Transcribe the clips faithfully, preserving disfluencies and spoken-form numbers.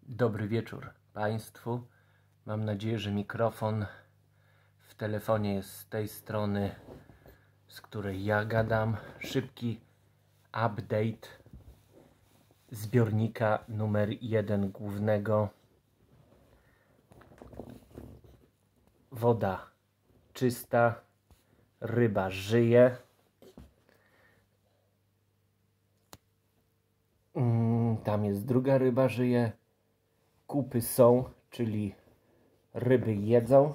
Dobry wieczór Państwu. Mam nadzieję, że mikrofon w telefonie jest z tej strony, z której ja gadam. Szybki update zbiornika numer jeden głównego. Woda czysta, ryba żyje. Tam jest druga ryba, żyje. Kupy są, czyli ryby jedzą.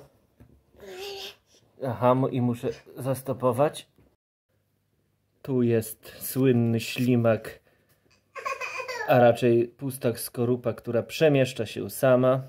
Aha, i muszę zastopować. Tu jest słynny ślimak, a raczej pustak skorupa, która przemieszcza się sama.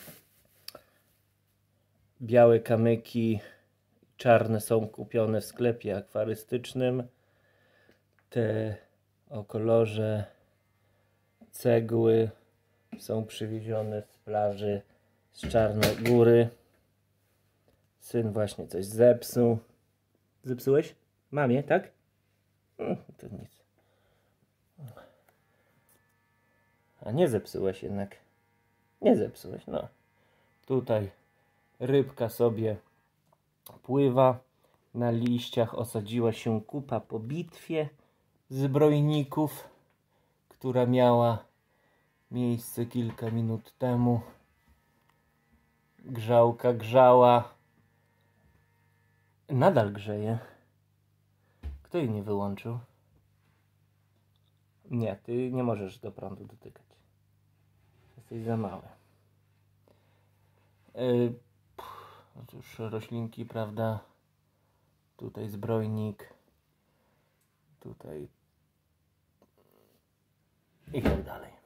Białe kamyki czarne są kupione w sklepie akwarystycznym. Te o kolorze cegły są przywiezione z plaży z Czarnogóry. Syn właśnie coś zepsuł. Zepsułeś? Mamie, tak? To nic. A nie zepsułeś jednak. Nie zepsułeś, no. Tutaj rybka sobie pływa. Na liściach osadziła się kupa po bitwie zbrojników, która miała miejsce kilka minut temu. Grzałka grzała. Nadal grzeje. Kto jej nie wyłączył? Nie, ty nie możesz do prądu dotykać. Jesteś za mały. Yy, Otóż roślinki, prawda? Tutaj zbrojnik. Tutaj. I tak dalej.